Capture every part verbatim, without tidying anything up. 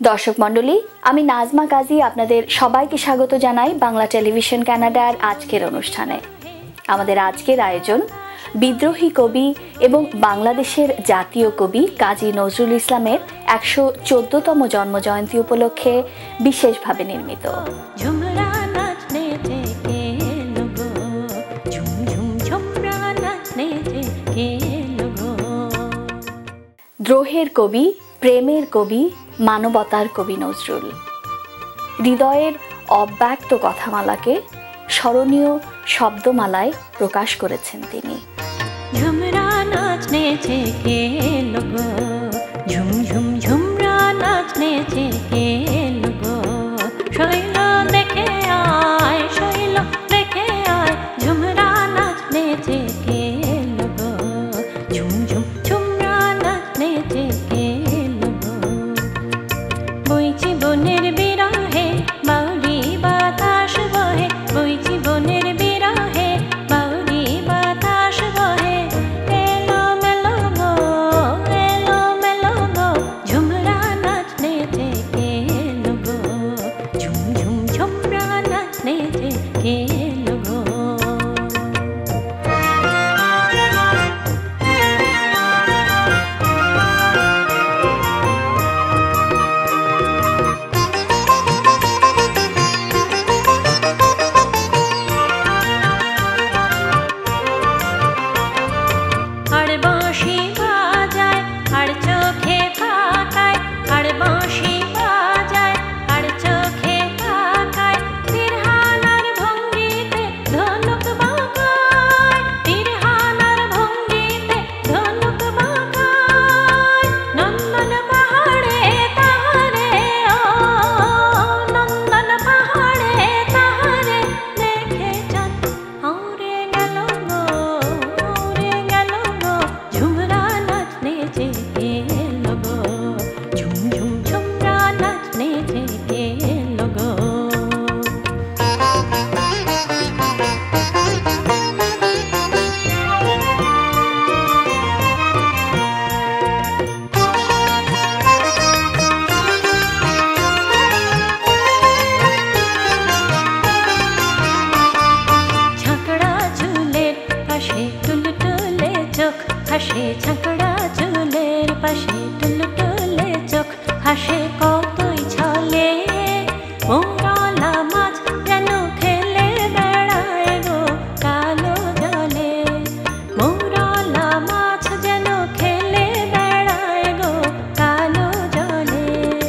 दर्शक मंडली आमी नाजमा गाजी आपनादेर सबाइके स्वागत जानाई बांगला टेलिभिशन कानाडार आजकेर अनुष्ठाने। आमादेर आजकेर आयोजन विद्रोही कवि एवं बांग्लादेशेर जातीय कवि काजी नजरुल इस्लामेर एकशो चौदहतम जन्मजयंती उपलक्षे विशेषभावे निर्मित। द्रोहेर कवि, प्रेमेर कवि, मानवतार कवि नजरुल हृदयेर अव्यक्त कथामालाके स्मरणीय शब्दमालाय प्रकाश करेছেন তিনি। झुमरा नाचने चे के लोगो झुम झुम झुमरा नाचने चे के लोगो शैल देखे आए शैल देखे आए झुमरा नाचने चे के लोगो झुम झुम झुमरा नाचने चे के लोगो बইছি বনের বিরহে বাউরি বাতাস বহে বইছি বনের বিরহে বাউরি বাতাস বহে এলো মেলো গো এলো মেলো গো ঝুমরা নাচনে থেকে লোগো ঝুম ঝুম ঝুমরা নাচনে থেকে লোগো। হাসে ঝাঁকড়া চুলের পাশে টুলটুলে চোখ হাসে কতই ছলে মোরালা মাছ যেন খেলে বেড়ায় গো কালো জলে মোরালা মাছ যেন খেলে বেড়ায় গো কালো জলে।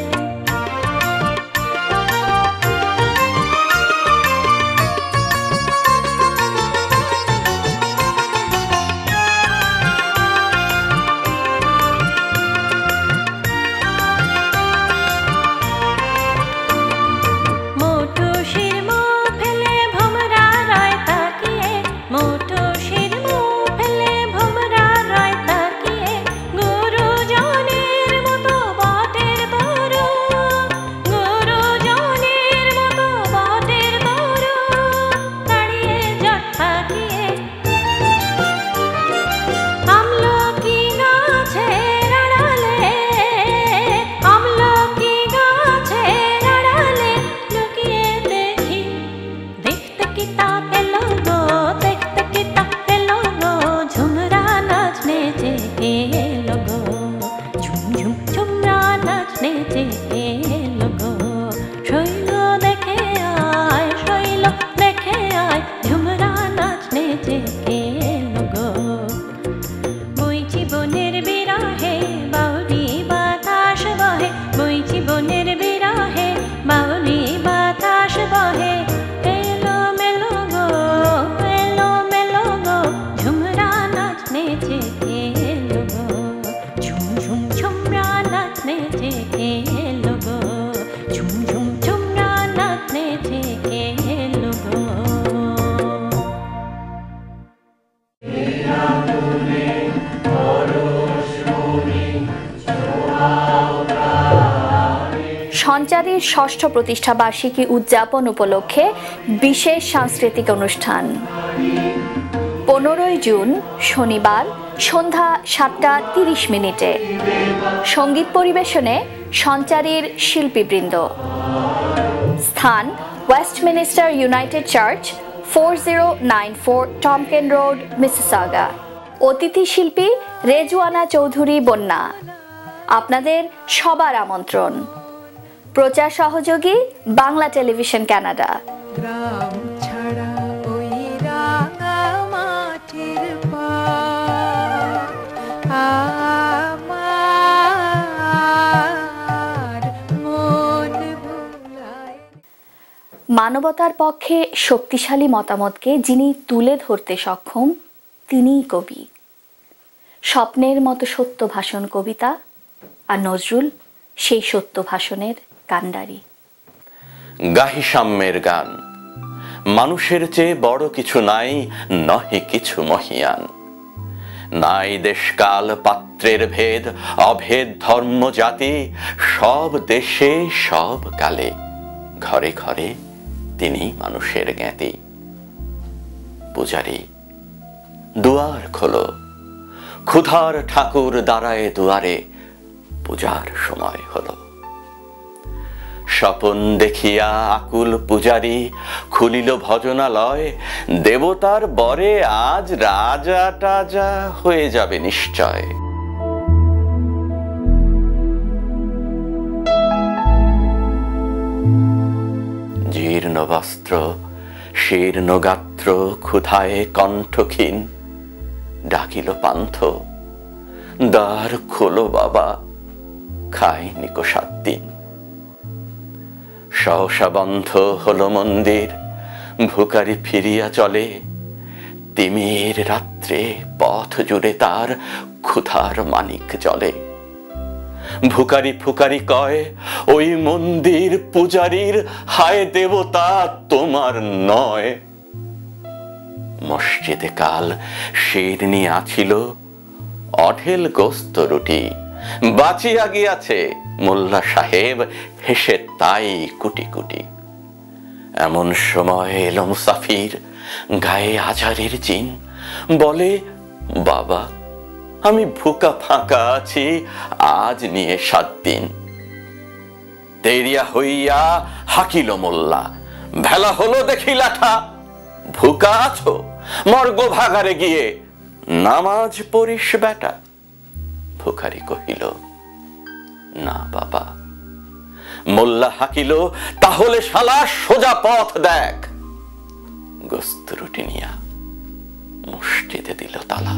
সঞ্চারীর ষষ্ঠ প্রতিষ্ঠা বার্ষিকী উদযাপন উপলক্ষে বিশেষ সাংস্কৃতিক অনুষ্ঠান পনেরোই জুন শনিবার সন্ধ্যা সাতটা তিরিশ মিনিটে। সঙ্গীত পরিবেশনে সঞ্চারীর শিল্পীবৃন্দ। স্থান Westminster United Church, four zero nine four Tomken Road, Mississauga. অতিথি শিল্পী রেজওয়ানা চৌধুরী বন্যা। আপনাদের সবার আমন্ত্রণ। প্রচার সহযোগী বাংলা টেলিভিশন কানাডা। গ্রাম ছাড়া ওই রাঙা মাটির পার আমার মন ভুলায়। মানবতার পক্ষে শক্তিশালী মতামতকে যিনি তুলে ধরতে সক্ষম, তিনিই কবি। স্বপ্নের মতো সত্য ভাষণ কবিতা, আর নজরুল সেই সত্য ভাষণের কান্ডারি। গাহি সাম্যের গান, মানুষের চেয়ে বড় কিছু নাই, নহে কিছু মহিয়ান। নাই দেশকাল পাত্রের ভেদ, অভেদ ধর্ম জাতি, সব দেশে সব কালে, ঘরে ঘরে তিনি মানুষের জ্ঞাতি। পূজারি দুয়ার খোলো, ক্ষুধার ঠাকুর দাঁড়ায় দুয়ারে, পূজার সময় হলো। স্বপন দেখিয়া আকুল পূজারি খুলিল ভজনালয়, দেবতার বরে আজ রাজা টাজা হয়ে যাবে নিশ্চয়। জীর্ণ বস্ত্র শীর্ণ গাত্র ক্ষুধায় কণ্ঠক্ষীণ, ডাকিল পান্থ দ্বার খোলো বাবা, খায়নি কো সাত দিন। সহসা বন্ধ হলো মন্দির, ভুকারি ফিরিয়া চলে, তিমির রাত্রে পথ জুড়ে তার ক্ষুধার মানিক জ্বলে। ভুকারি ফুকারি কয় ওই মন্দির পূজারীর, হায় দেবতা তোমার নয়। মসজিদে কাল শিরনি আছিল, অঢেল গোস্ত রুটি, বাঁচিয়া গিয়াছে মোল্লা সাহেব হেসে তাই কুটি কুটি। এমন সময় এলো মুসাফির, গায়ে আজারের চিন, বলে বাবা আমি ভুকা ফাঁকা আছি আজ নিয়ে সাত দিন। তেরিয়া হইয়া হাকিল মোল্লা, ভেলা হলো দেখি লাঠা, ভুকা আছো মর্গ ভাগারে গিয়ে নামাজ পড়িস বেটা। ভুখারি কহিল না বাবা। মোল্লা হাকিল তাহলে শালা সোজা পথ দেখ। গোস্ত রুটি নিয়া মসজিদে দিল তালা।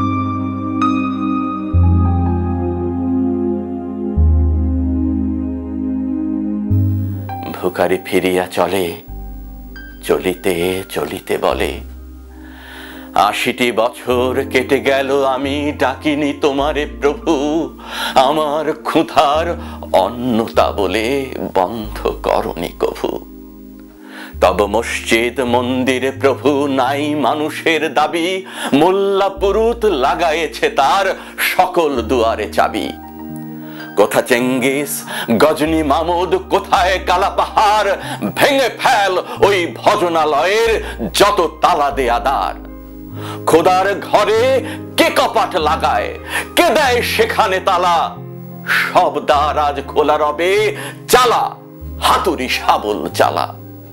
ভুখারি ফিরিয়া চলে, চলিতে চলিতে বলে আশিটি বছর কেটে গেল আমি ডাকিনি তোমারে প্রভু, আমার ক্ষুধার অন্নতা বলে বন্ধ করনি কভু। তব মসজিদ মন্দিরে প্রভু নাই মানুষের দাবি, মোল্লা পুরুত লাগায়েছে তার সকল দুয়ারে চাবি। কোথা চেঙ্গিস গজনী মামুদ, কোথায় কালা পাহাড়, ভেঙে ফেল ওই ভজনালয়ের যত তালা দেয়া দ্বার। খোদার ঘরে কে কপাট লাগায়, কে দেয় সেখানে তালা, সব দ্বার আজ খোলা রবে, চালা হাতুড়ি শাবল চালা।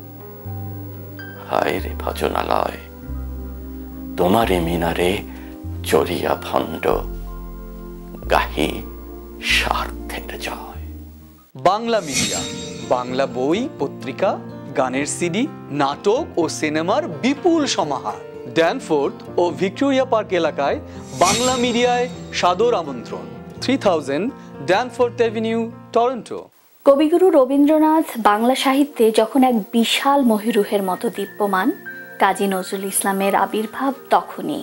হায় রে ভজনালয়, তোমারে মিনারে চড়িয়া ভণ্ড, গাহি স্বার্থের জয়। বাংলা মিডিয়া, বাংলা বই, পত্রিকা, গানের সিডি, নাটক ও সিনেমার বিপুল সমাহার। ড্যানফোর্থ ও ভিক্টোরিয়া পার্ক এলাকায় বাংলা মিডিয়ায় সাদর আমন্ত্রণ। Three thousand Danforth Avenue, Toronto. কবিগুরু রবীন্দ্রনাথ বাংলা সাহিত্যে যখন এক বিশাল মহিরুহের মতো দীপ্যমান, কাজী নজরুল ইসলামের আবির্ভাব তখনই।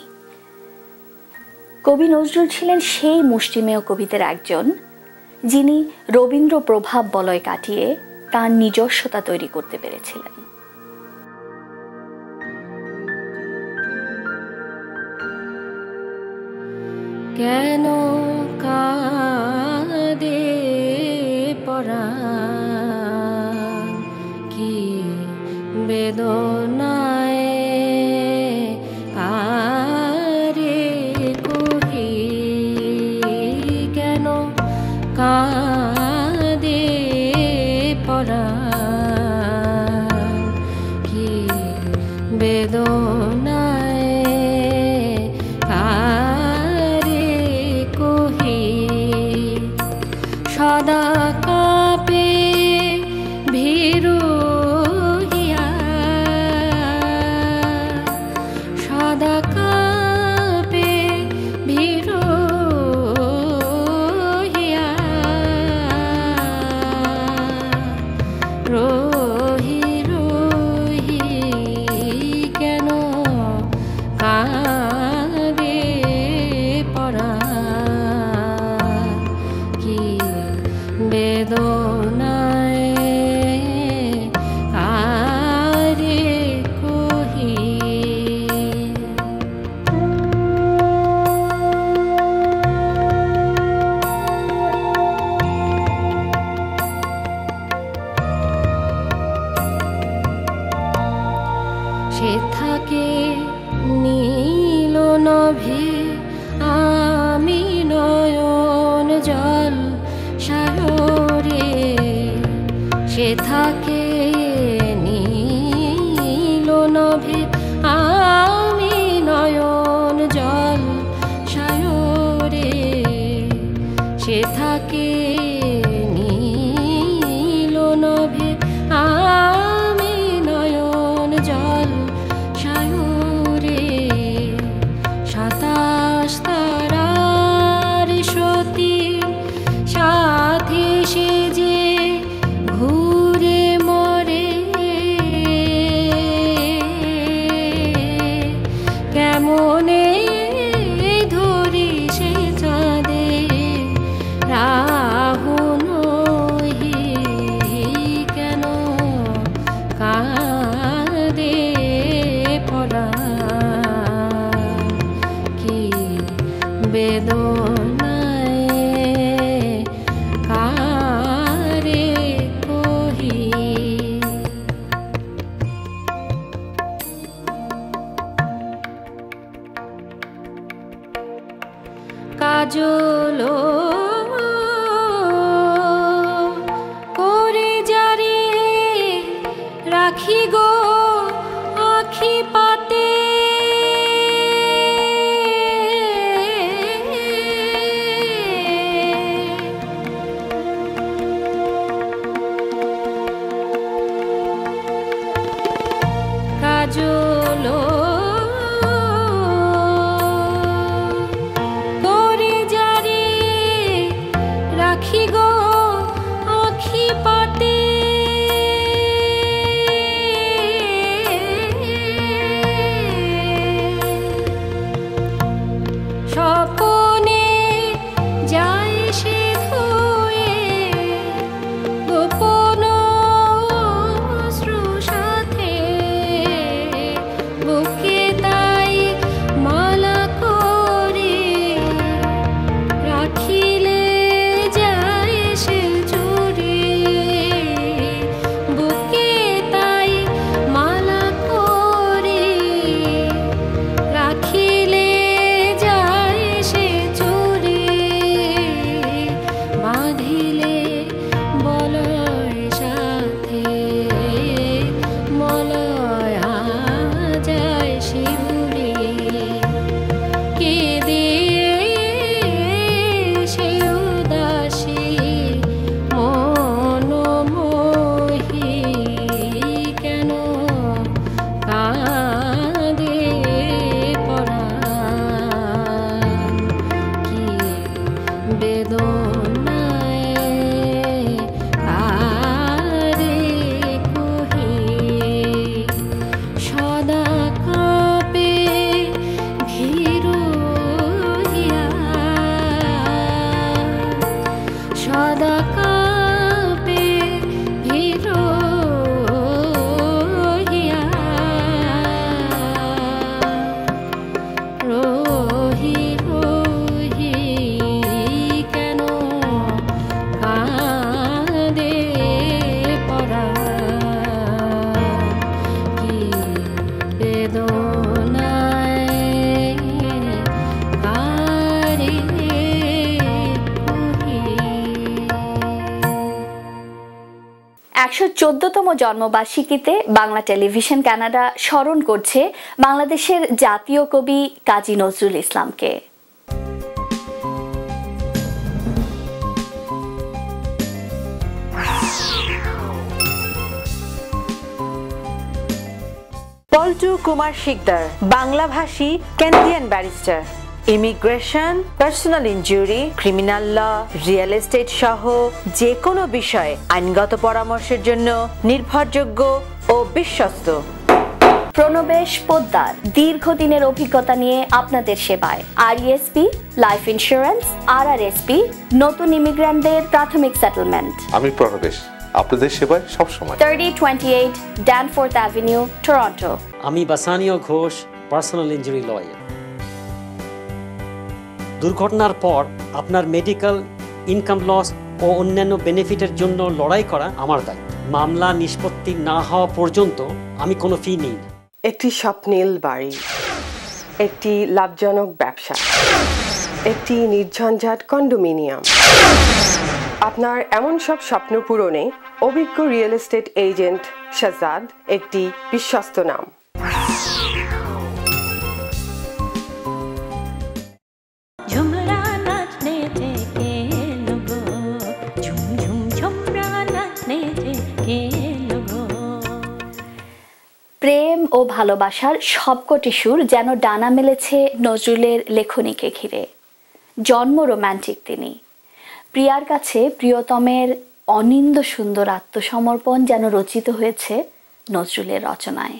কবি নজরুল ছিলেন সেই মুষ্টিমেয় কবিদের একজন, যিনি রবীন্দ্র প্রভাব বলয় কাটিয়ে তার নিজস্বতা তৈরি করতে পেরেছিলেন। কেন কাঁদে পরাণ, কি বেদনায় কারে কহি বেদনায় কারে কহি সদা কাঁপে ভীরু হিয়া সদা কাঁপে ভীরু হিয়া রোহি রোহি কেন কাঁদে পরাণ কি বেদনায় কারে কহি সে থাকে নীল নভে আমি নয়ন জল সাগরে সে থাকে নীল নভে আমি নয়ন জল সাগরে সে থাকে নীল নভে আমি নয়ন জল সাগরে সাতাশ তারার সতী সাথে সে যে ঘুরে মরে কেমনে ধরি সে চাঁদে রাহু নহি কেন কাঁদে পরাণ কি বেদনায় কারে কহি কাজল করে যারে রাখি গো আখি পাতে কাজল করে যারে রাখি গো আখি পাতে স্বপনে যায় সে ধুয়ে গোপন অশ্রু সাথে চোদ্দতম জন্মবার্ষিকীতে বাংলা টেলিভিশন কানাডা স্মরণ করছে বাংলাদেশের জাতীয় কবি কাজী নজরুল ইসলামকে। পল্টু কুমার শিকদার, বাংলাভাষী Canadian barrister. Immigration, personal injury, criminal law, real estate সহ যে কোনো বিষয়ে আইনগত পরামর্শের জন্য নির্ভরযোগ্য ও বিশ্বস্ত। প্রণবেশ পোদ্দার, দীর্ঘদিনের অভিজ্ঞতা নিয়ে আপনাদের সেবায়। আরইএসপি, লাইফ ইন্স্যুরেন্স, আরআরএসপি, নতুন ইমিগ্রান্টদের প্রাথমিক সেটেলমেন্ট। আমি প্রণবেশ, আপনাদের সেবায় সবসময়। Thirty twenty eight Danforth Avenue, Toronto. আমি বাসানীয় ঘোষ, পার্সোনাল ইনজুরি লয়ার। দুর্ঘটনার পর আপনার মেডিকেল, ইনকাম লস ও অন্যান্য বেনিফিটের জন্য লড়াই করা আমার দায়িত্ব। মামলা নিষ্পত্তি না হওয়া পর্যন্ত আমি কোনো ফি নিই না। একটি স্বপ্নিল বাড়ি, একটি লাভজনক ব্যবসা, একটি নির্ঝঞ্ঝাট কন্ডোমিনিয়াম। আপনার এমন সব স্বপ্ন পূরণে অভিজ্ঞ রিয়েল এস্টেট এজেন্ট শাহজাদ একটি বিশ্বস্ত নাম। প্রেম ও ভালোবাসার সবকটি সুর যেন ডানা মেলেছে নজরুলের লেখনীকে ঘিরে। জন্ম রোম্যান্টিক তিনি। প্রিয়ার কাছে প্রিয়তমের অনিন্দ সুন্দর আত্মসমর্পণ যেন রচিত হয়েছে নজরুলের রচনায়।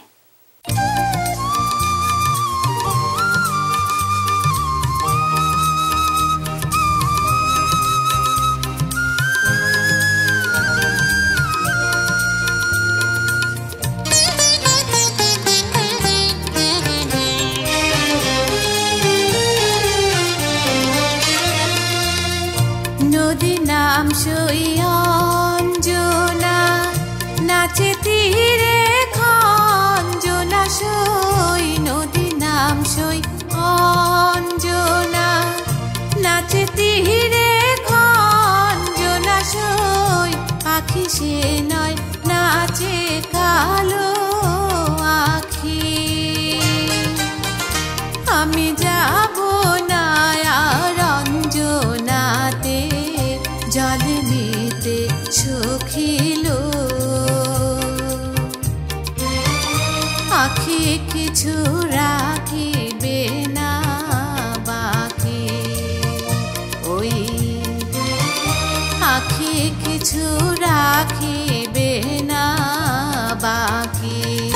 নদী নাম সই অঞ্জনা, নাচে তীরে খঞ্জনা সই। নদী নাম সই অঞ্জনা, নাচে তীরে খঞ্জনা সই। পাখি সে নয়, নাচে কালো আখি। আমি যাব না আর অঞ্জনাতে, জলে নিতে সখিল। আখি কিছু রাখিবে না বাকি, ওই আখি কিছু রাখিবে না বাকি।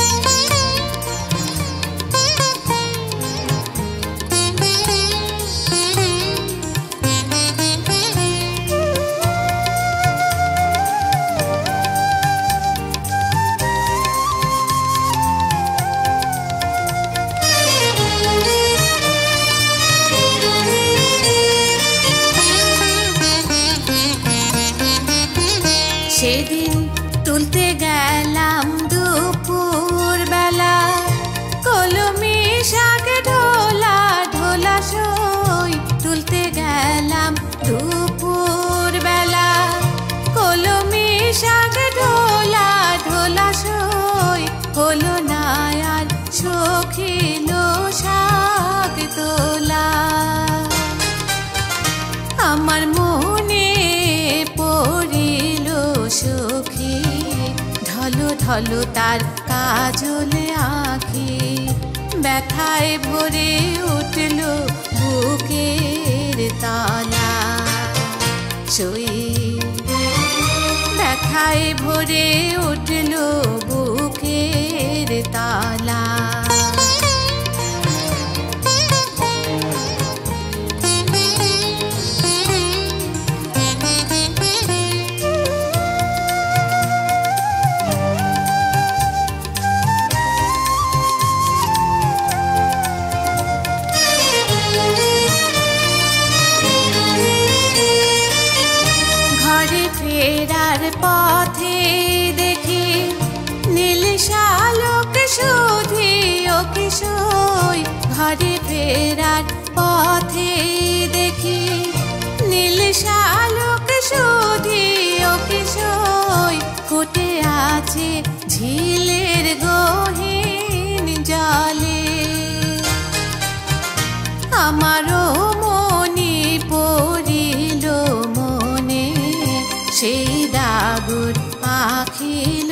সেদিন তুলতে গেলাম দুপুর বেলা, কলমি শাক ঢোলা ঢোলা সই। তুলতে গেলাম দুপুর বেলা, কলমি শাক ঢোলা ঢোলা সই। হলো না আর সখিল শাক তোলা। আমার মনে পড়িল সখী, ঢলো ঢলো তার কাজল আঁখি। ব্যথায় ভরে উঠল বুকের তলা সই। ব্যথায় ভরে উঠল বুকের তলা। ফেরার পথে দেখি নীল শালক সুধি ও কিশোর। ঘরে ফেরার পথে দেখি নীল শালক সুধি ও কিশোর। ফুটে আছে ঝিলের গহীন জলে। আমারও মনে পড়িল মনে সেই দাগুর পাখিল।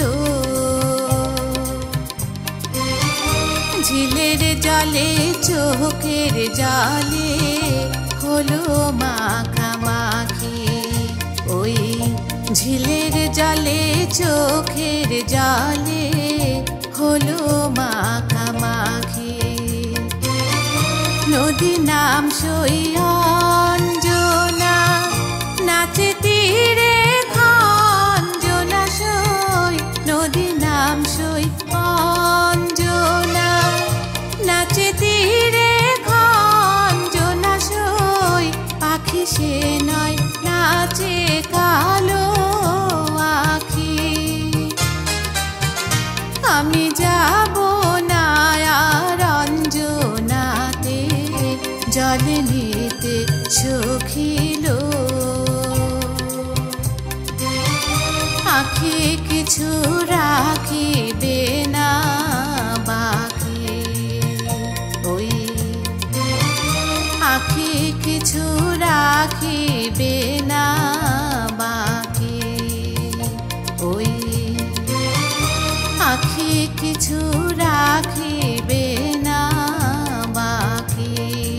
ঝিলের জলে চোখের জলে হলো মাখামাখি। ওই ঝিলের জলে চোখের জলে হলো মাখামাখি। নদী নাম সই অঞ্জনা নাচে তীরে খঞ্জনা সই। নদী নাম সই অঞ্জনা নাচে তীরে খঞ্জনা সই। পাখি সে নয় নাচে কালো আখি। আমি যাব না আর অঞ্জনাতে জল নিতে সখিল। আখি কিছু রাখিবে না বাকি। ওই আখি কিছু রাখিবে না বাকি। ওই আখি কিছু রাখিবে না বাকি।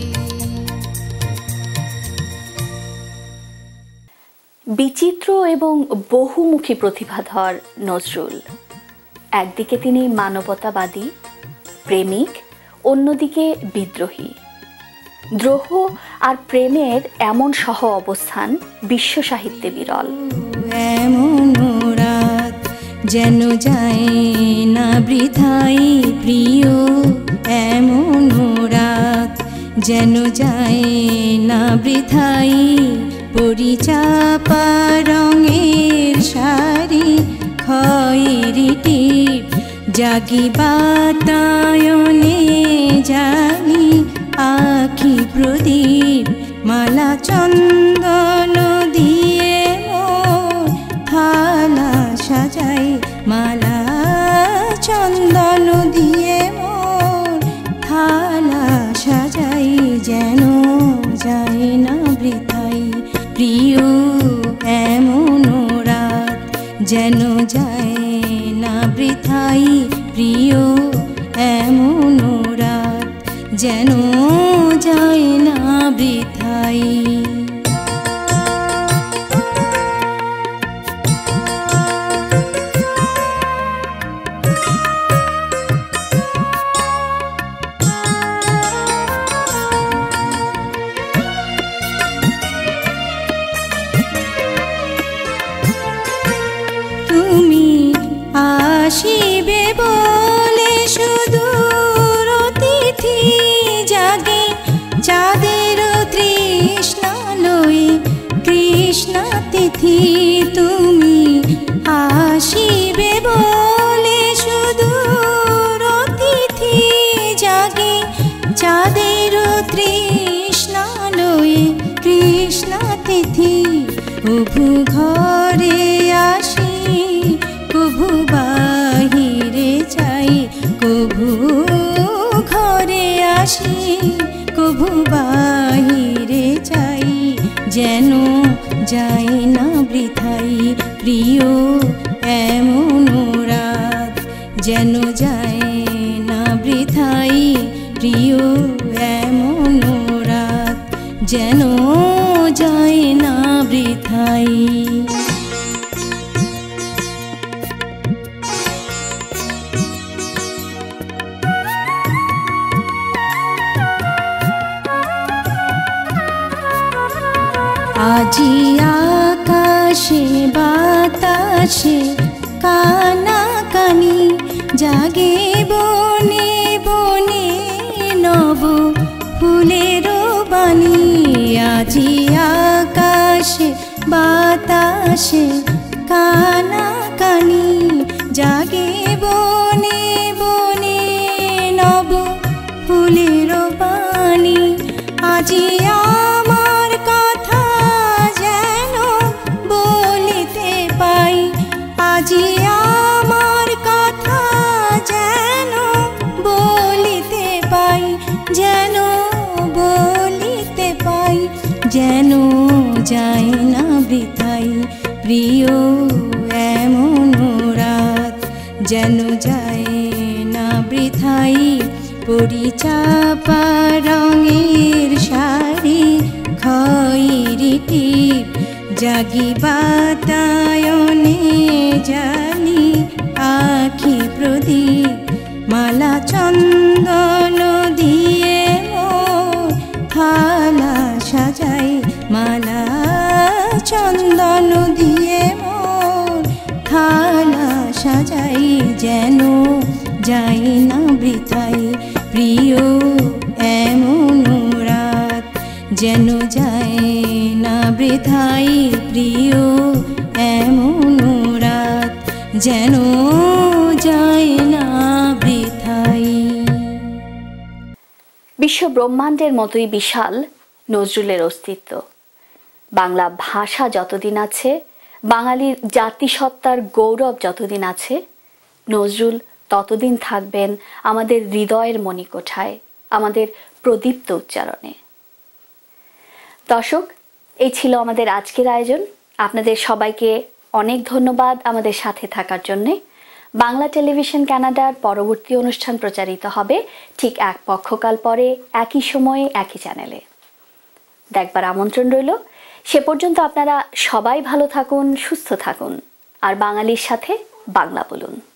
বিচিত্র এবং বহুমুখী প্রতিভাধর নজরুল। একদিকে তিনি মানবতাবাদী, প্রেমিক, অন্যদিকে বিদ্রোহী। দ্রোহ আর প্রেমের এমন সহ অবস্থান বিশ্ব সাহিত্যে বিরল। এমন রাত যেন যায় না বৃথাই প্রিয়। এমন রাত যেন যায় না বৃথাই। পরিচাপা রঙের শাড়ি খয়েরি টিপ জাগি বাতায়নে জানি আখি প্রদীপ। মালা চন্দন দিয়ে মোর থালা সাজাই। মালা চন্দন দিয়ে মোর থালা সাজাই। যেন যায় না বৃথাই প্রিয়। এমন রাত যেন যায় না বৃথাই প্রিয়। এমন রাত যেন যায় না বৃথাই। তুমি আসিবে বলে সুদূর অতিথি জাগে চাঁদের তৃষ্ণা লয়ে কৃষ্ণা তিথি। তুমি আসিবে বলে সুদূর অতিথি জাগে চাঁদের তৃষ্ণা লয়ে কৃষ্ণা তিথি। কভু ঘরে আসি কভু বাহিরে যাই। কভু ঘরে আসি কভু বাহিরে যাই। যেন যায় না বৃথাই প্রিয়। এমন রাত যেন যায় না বৃথাই প্রিয়। এমন রাত যেন যায় না বৃথাই। আজি আকাশে বাতাসে কানা কানি জাগে বনে বনে নব ফুলের বাণী। আজি আকাশে বাতাসে কানা কানি জাগে বনে বনে নব ফুলের বাণী। আজি আমার কথা যেন বলিতে পাই। আজি যেন যায় না বৃথাই পরিচাপা রঙের শাড়ি খয়েরি টিপ জাগি বাতায়নে জালি আখি প্রদীপ মালা চন্দন দিয়ে মোর থালা সাজাই মালা চন্দন দিয়ে মোর থালা সাজাই যেন যাই না বৃথাই প্রিয় এমন রাত যেন যায় না বৃথাই প্রিয় এমন রাত যেন যায় না বৃথাই। বিশ্ব ব্রহ্মাণ্ডের মতোই বিশাল নজরুলের অস্তিত্ব। বাংলা ভাষা যতদিন আছে, বাঙালির জাতিসত্তার গৌরব যতদিন আছে, নজরুল ততদিন থাকবেন আমাদের হৃদয়ের মণিকোঠায়, আমাদের প্রদীপ্ত উচ্চারণে। দর্শক, এই ছিল আমাদের আজকের আয়োজন। আপনাদের সবাইকে অনেক ধন্যবাদ আমাদের সাথে থাকার জন্যে। বাংলা টেলিভিশন কানাডার পরবর্তী অনুষ্ঠান প্রচারিত হবে ঠিক এক পক্ষকাল পরে, একই সময়ে, একই চ্যানেলে। দেখবার আমন্ত্রণ রইল। সে পর্যন্ত আপনারা সবাই ভালো থাকুন, সুস্থ থাকুন, আর বাঙালির সাথে বাংলা বলুন।